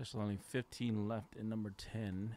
There's only 15 left in number 10.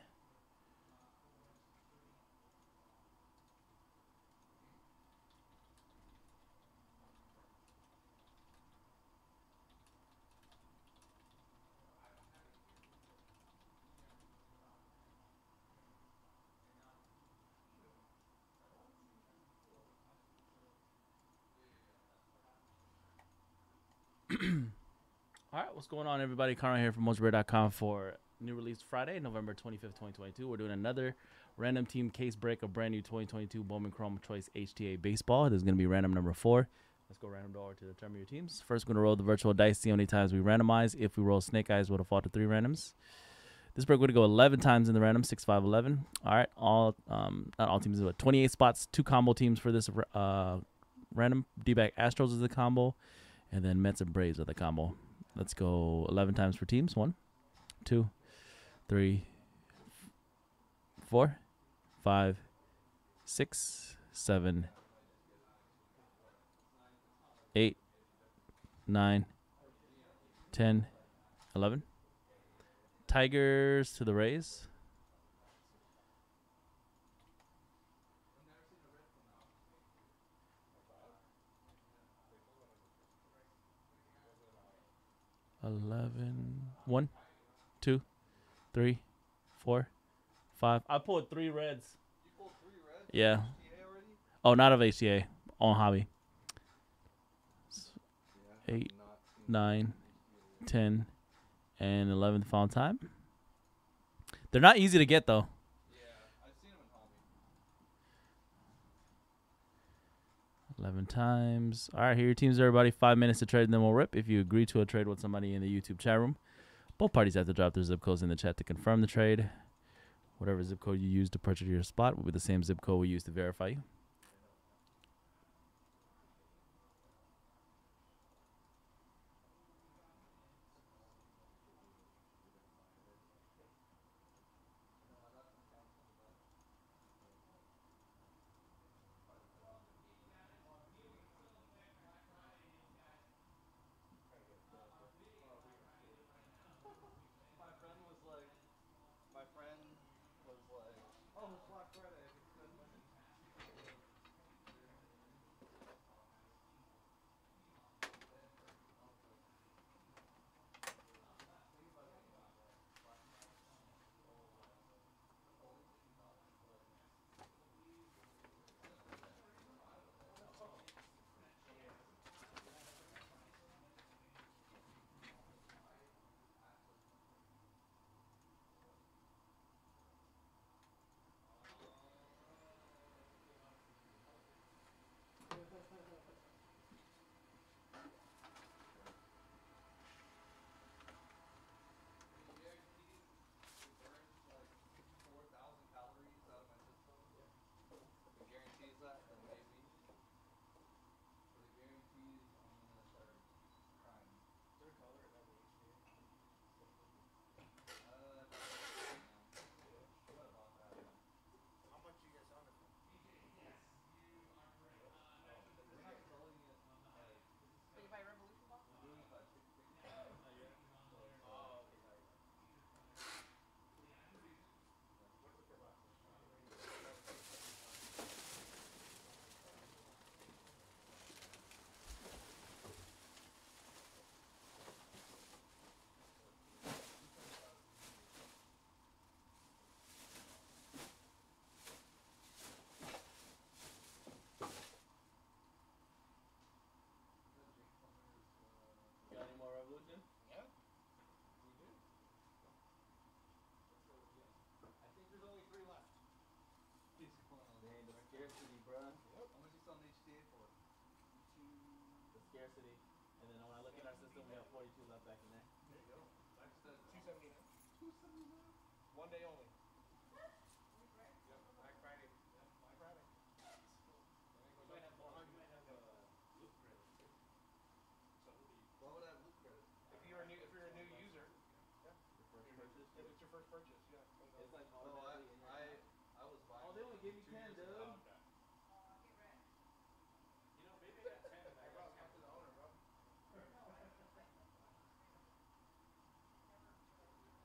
All right, what's going on, everybody? Conrad here from MostRare.com for new release Friday, November 25th, 2022. We're doing another random team case break of brand new 2022 Bowman Chrome Choice HTA Baseball. This is going to be random number 4. Let's go random door to determine your teams. First, we're going to roll the virtual dice, see how many times we randomize. If we roll snake eyes, we'll default to 3 randoms. This break, we're going to go 11 times in the random, 6, 5, 11. All right, not all teams, but 28 spots, 2 combo teams for this random. D-back Astros is the combo, and then Mets and Braves are the combo. Let's go 11 times for teams. 1, 2, 3, 4, 5, 6, 7, 8, 9, 10, 11. Tigers to the Rays. One, 2, 3, 4, 5. I pulled 3 reds. You pulled 3 reds? Yeah. HTA already? Oh, not of HCA. On hobby. Yeah, 8, 9, 10, and 11 the final time. They're not easy to get, though. Yeah, I've seen them in hobby. 11 times. All right, here are your teams, everybody. 5 minutes to trade, and then we'll rip. If you agree to a trade with somebody in the YouTube chat room, both parties have to drop their zip codes in the chat to confirm the trade. Whatever zip code you use to purchase your spot will be the same zip code we use to verify you. My friend was like, oh, it's Black Friday. Guarantees that, then maybe. For the guarantees, I'm gonna start crying. Is there a color or double HTA? What about that? How much you guys on it for? We're not selling it like. Did you buy a Revolution box? We're doing it by ticket. Oh, okay, got it. What's the per box? Got any more Revolution? Yeah. We do. I think there's only 3 left. Dang, the scarcity, bruh. Yep. How much you selling HTA for? The scarcity. And then when I look at our system, we have 42 left back in there. There you go. Like I said, 279. 279. 1 day only. Yep. Black Friday. Yep. Black Friday. You might have loop credit too. So why would I have loop credit? If you're a new user. Yeah. Your first purchase? If it's your first purchase, yeah. It's like No, I was buying. Oh, they only gave me 10, dude. You know, maybe I got 10 and I got 10 to the owner, bro.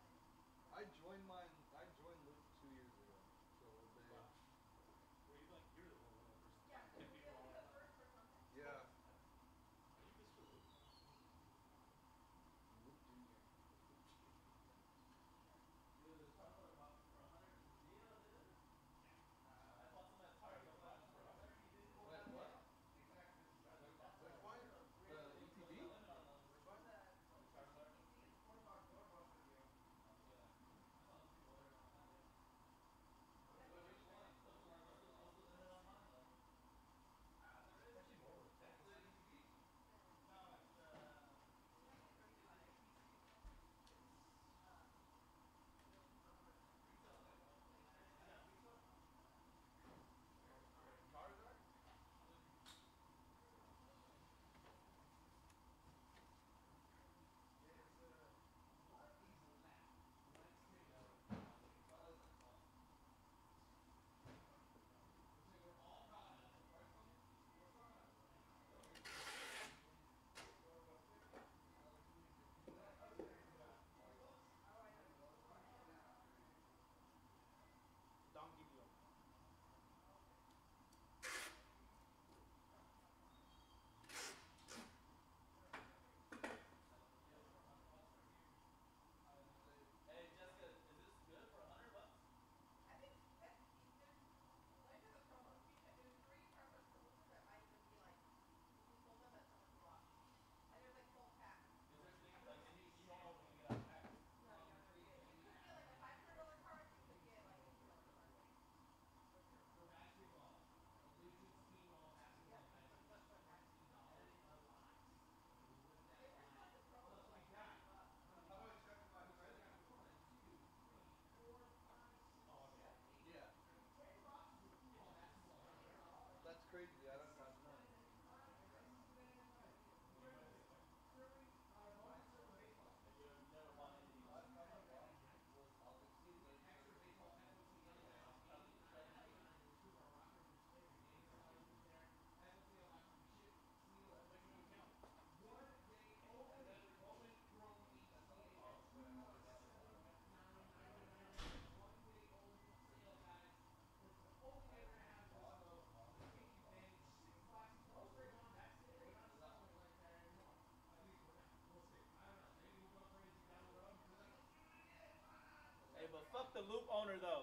the loop owner though.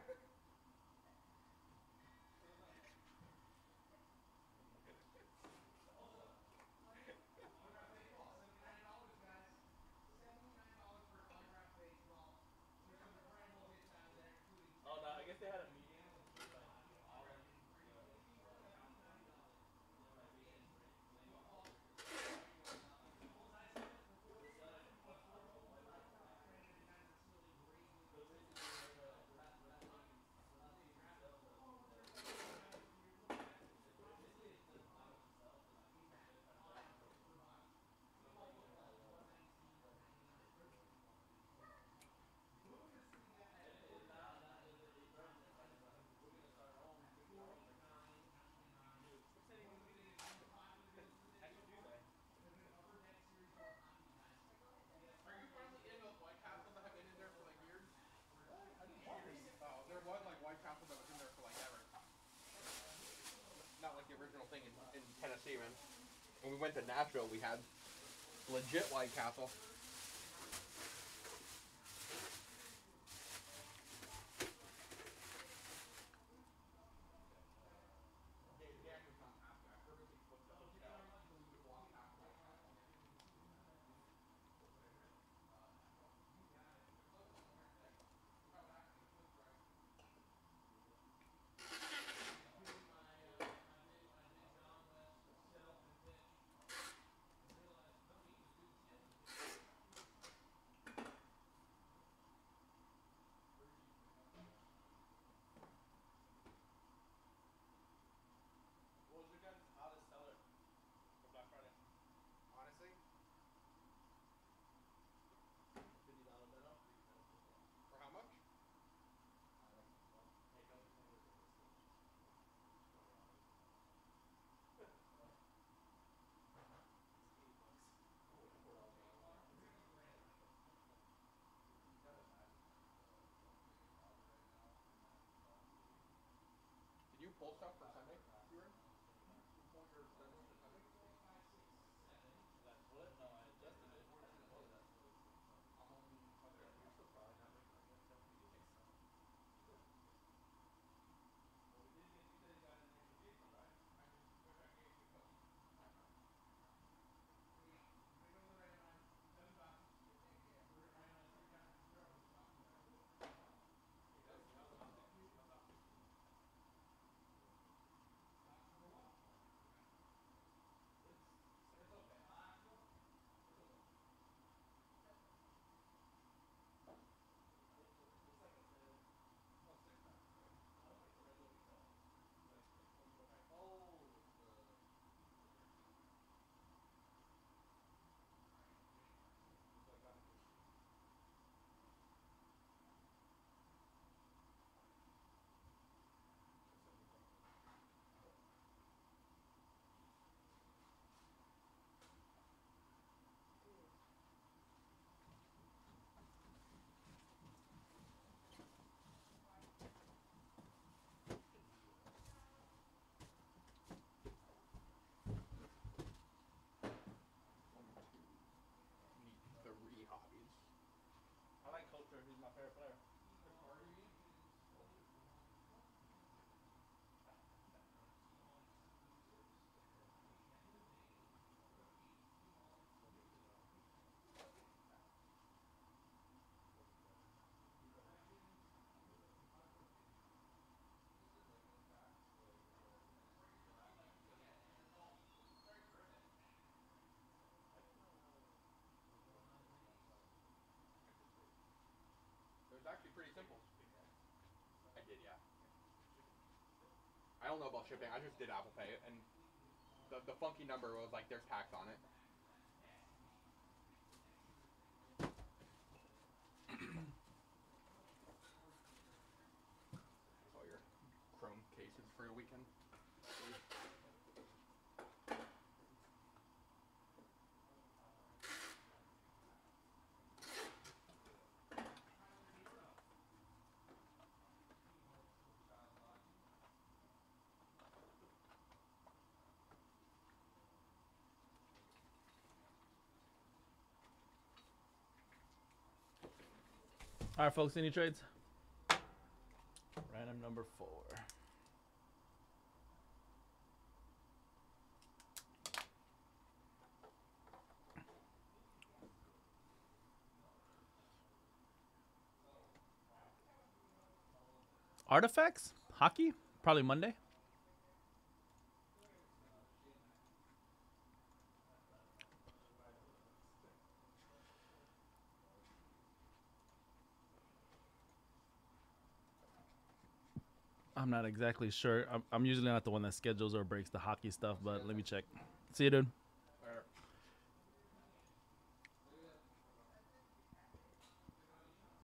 Oh no, I guess they had a meeting with like all like actually do they? Are you finally in those White Castles that have been in there for like years? What? I do bars. Oh, there was like White Castle that was in there for like ever. Not like the original thing in Tennessee, man. When we went to Nashville, we had legit White Castle. They actually don't have to. I purposely booked the hotel so we could walk past White Castle. What was your guys' hottest seller for Black Friday? Honestly, $50 Beto? for how much? Hey, come with the Switch. $20. It's $80. $4 off. Did you pull stuff for Sunday, Kieran? You pull your schedules for Sunday? Did I pull it? No, I adjusted it. I didn't pull it. I'm only Sunday and You're Monday. still fine. I'm gonna definitely give you some. Well, we did get. You said you got an extra vehicle, right? I just wish I gave you cookies. Hey, how's the optics? How's the optics? It's okay. It's okay. It's like a seven. Oh, 6 pack. Okay. I don't like the regular retail. Like 24 pack. Oh, the So I got it for cheap. For 75. one, two. Need 3 hobbies. I like Culture. He's my favorite player. Which bar do you need? It was actually pretty simple. I did, yeah. I don't know about shipping. I just did Apple Pay, and the funky number was like there's tax on it. That's all your Chrome cases for a weekend. All right, folks. Any trades? Random number 4. Artifacts? Hockey? Probably Monday. I'm not exactly sure. I'm usually not the one that schedules or breaks the hockey stuff, but let me check. See you, dude.